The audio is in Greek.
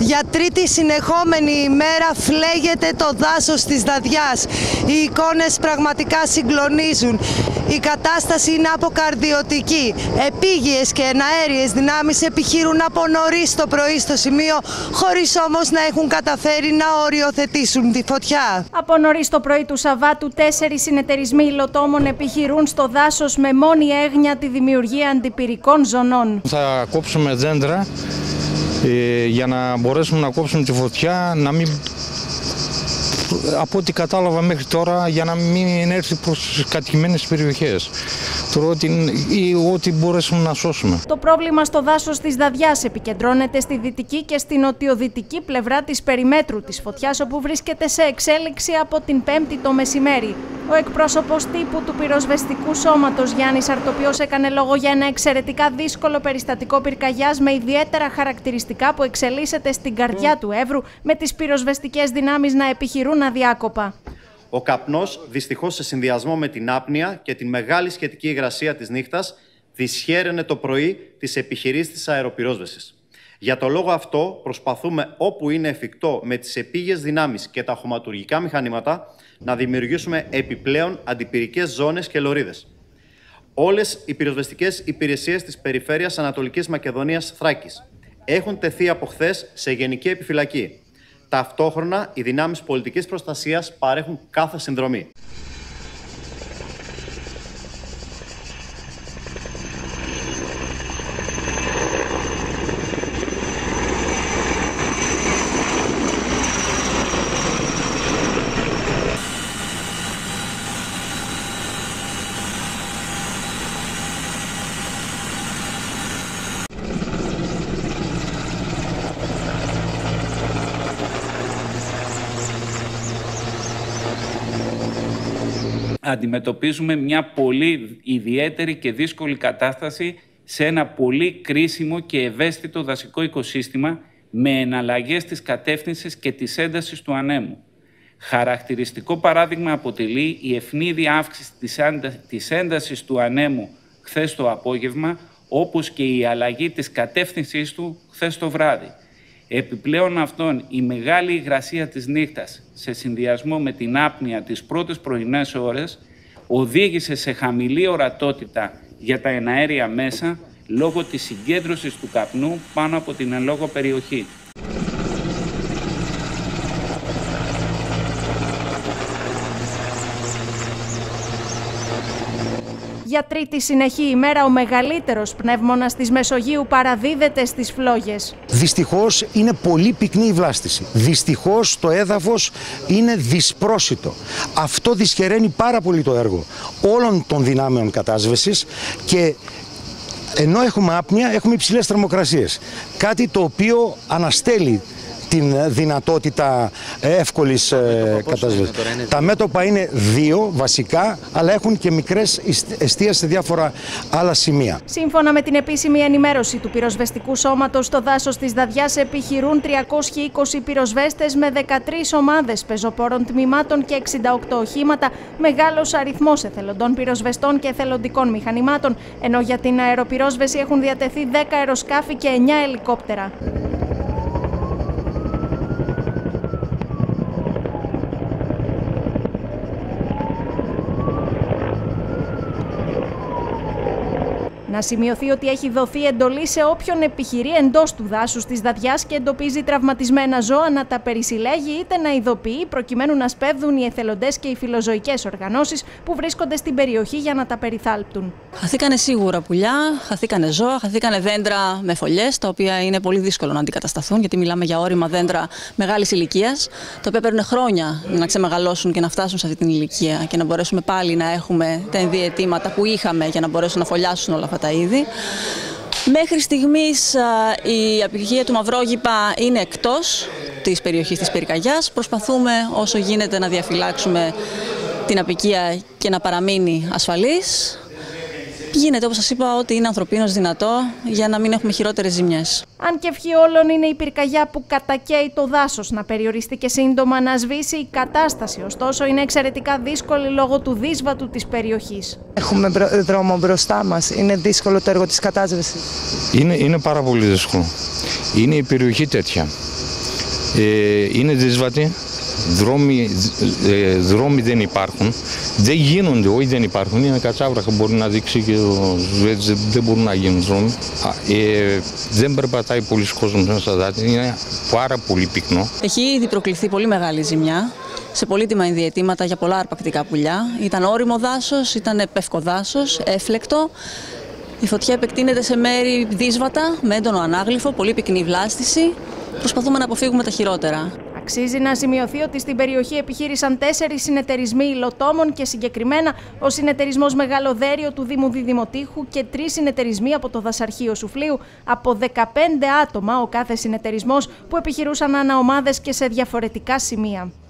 Για τρίτη συνεχόμενη ημέρα φλέγεται το δάσος της Δαδιάς. Οι εικόνες πραγματικά συγκλονίζουν. Η κατάσταση είναι αποκαρδιωτική. Επίγειες και εναέριες δυνάμεις επιχειρούν από νωρίς το πρωί στο σημείο, χωρίς όμως να έχουν καταφέρει να οριοθετήσουν τη φωτιά. Από νωρίς το πρωί του Σαββάτου, 4 συνεταιρισμοί υλοτόμων επιχειρούν στο δάσος με μόνη έγνοια τη δημιουργία αντιπυρικών ζωνών. Θα κόψουμε δέντρα για να μπορέσουμε να κόψουμε τη φωτιά, να μην, από ό,τι κατάλαβα μέχρι τώρα, για να μην έρθει προς τις κατοικημένες περιοχές. Ό,τι μπορέσουμε να σώσουμε. Το πρόβλημα στο δάσος της Δαδιάς επικεντρώνεται στη δυτική και στη νοτιοδυτική πλευρά της περιμέτρου της φωτιάς, όπου βρίσκεται σε εξέλιξη από την Πέμπτη το μεσημέρι. Ο εκπρόσωπος τύπου του πυροσβεστικού σώματος Γιάννης Αρτοπιός έκανε λόγο για ένα εξαιρετικά δύσκολο περιστατικό πυρκαγιάς με ιδιαίτερα χαρακτηριστικά που εξελίσσεται στην καρδιά του Εύρου, με τις πυροσβεστικές δυνάμεις να επιχειρούν αδιάκοπα. Ο καπνός, δυστυχώς σε συνδυασμό με την άπνοια και την μεγάλη σχετική υγρασία της νύχτας, δυσχέραινε το πρωί τις επιχειρήσεις της αεροπυρόσβεσης. Για το λόγο αυτό, προσπαθούμε όπου είναι εφικτό με τις επίγειες δυνάμεις και τα χωματουργικά μηχανήματα να δημιουργήσουμε επιπλέον αντιπυρικές ζώνες και λωρίδες. Όλες οι πυροσβεστικές υπηρεσίες της περιφέρειας Ανατολικής Μακεδονίας Θράκης έχουν τεθεί από χθες σε γενική επιφυλακή. Ταυτόχρονα, οι δυνάμεις πολιτικής προστασίας παρέχουν κάθε συνδρομή. Αντιμετωπίζουμε μια πολύ ιδιαίτερη και δύσκολη κατάσταση σε ένα πολύ κρίσιμο και ευαίσθητο δασικό οικοσύστημα με εναλλαγές της κατεύθυνσης και της έντασης του ανέμου. Χαρακτηριστικό παράδειγμα αποτελεί η ευνίδια αύξηση της έντασης του ανέμου χθες το απόγευμα, όπως και η αλλαγή της κατεύθυνσής του χθες το βράδυ. Επιπλέον αυτόν, η μεγάλη υγρασία της νύχτας, σε συνδυασμό με την άπνοια τις πρώτες πρωινές ώρες, οδήγησε σε χαμηλή ορατότητα για τα εναέρια μέσα λόγω της συγκέντρωσης του καπνού πάνω από την εν λόγω περιοχή. Για τρίτη συνεχή ημέρα, ο μεγαλύτερος πνεύμονας της Μεσογείου παραδίδεται στις φλόγες. Δυστυχώς είναι πολύ πυκνή η βλάστηση. Δυστυχώς το έδαφος είναι δυσπρόσιτο. Αυτό δυσχεραίνει πάρα πολύ το έργο όλων των δυνάμεων κατάσβεσης και ενώ έχουμε άπνοια, έχουμε υψηλές θερμοκρασίες. Κάτι το οποίο αναστέλει την δυνατότητα εύκολης κατάσβεσης. Τα μέτωπα είναι 2 βασικά, αλλά έχουν και μικρές εστίες σε διάφορα άλλα σημεία. Σύμφωνα με την επίσημη ενημέρωση του πυροσβεστικού σώματος, στο δάσος της Δαδιάς επιχειρούν 320 πυροσβέστες με 13 ομάδες πεζοπόρων τμήματων και 68 οχήματα, μεγάλος αριθμός εθελοντών πυροσβεστών και εθελοντικών μηχανημάτων, ενώ για την αεροπυρόσβεση έχουν διατεθεί 10 αεροσκάφη και 9 ελικόπτερα. Να σημειωθεί ότι έχει δοθεί εντολή σε όποιον επιχειρεί εντός του δάσους της Δαδιάς και εντοπίζει τραυματισμένα ζώα να τα περισυλλέγει είτε να ειδοποιεί προκειμένου να σπέβδουν οι εθελοντές και οι φιλοζωικές οργανώσεις που βρίσκονται στην περιοχή για να τα περιθάλπτουν. Χαθήκανε σίγουρα πουλιά, χαθήκανε ζώα, χαθήκανε δέντρα με φωλιές, τα οποία είναι πολύ δύσκολο να αντικατασταθούν, γιατί μιλάμε για όρημα δέντρα μεγάλης ηλικίας, τα οποία παίρνουν χρόνια να ξεμεγαλώσουν και να φτάσουν σε αυτή την ηλικία και να μπορέσουμε πάλι να έχουμε τα ενδιαιτήματα που είχαμε για να μπορέσουν να φωλιάσουν όλα αυτά τα είδη. Μέχρι στιγμής η απικία του μαυρόγυπα είναι εκτός της περιοχής της πυρκαγιάς. Προσπαθούμε όσο γίνεται να διαφυλάξουμε την απικία και να παραμείνει ασφαλής. Γίνεται, όπως σας είπα, ότι είναι ανθρωπίνως δυνατό για να μην έχουμε χειρότερες ζημιές. Αν και ευχή όλων είναι η πυρκαγιά που κατακαίει το δάσος να περιοριστεί και σύντομα να σβήσει, η κατάσταση ωστόσο είναι εξαιρετικά δύσκολη λόγω του δύσβατου της περιοχής. Έχουμε δρόμο μπροστά μας. Είναι δύσκολο το έργο της κατάσβεσης. Είναι πάρα πολύ δύσκολο. Είναι η περιοχή τέτοια. Είναι δύσβατοι, δρόμοι δεν υπάρχουν, δεν γίνονται, όχι δεν υπάρχουν, είναι κατσάβρακα, μπορεί να δείξει και δεν μπορούν να γίνουν δρόμοι. Δεν περπατάει πολλοί κόσμος μέσα στα δάτια, είναι πάρα πολύ πυκνό. Έχει ήδη προκληθεί πολύ μεγάλη ζημιά σε πολύτιμα ενδιαιτήματα για πολλά αρπακτικά πουλιά. Ήταν όριμο δάσος, ήταν πεύκο δάσος, έφλεκτο. Η φωτιά επεκτείνεται σε μέρη δύσβατα, με έντονο ανάγλυφο, πολύ πυκνή βλάστηση. Προσπαθούμε να αποφύγουμε τα χειρότερα. Αξίζει να σημειωθεί ότι στην περιοχή επιχείρησαν 4 συνεταιρισμοί υλοτόμων και συγκεκριμένα ο συνεταιρισμός Μεγαλοδέριο του Δήμου Διδημοτήχου και 3 συνεταιρισμοί από το Δασαρχείο Σουφλίου, από 15 άτομα ο κάθε συνεταιρισμός, που επιχειρούσαν αναομάδες και σε διαφορετικά σημεία.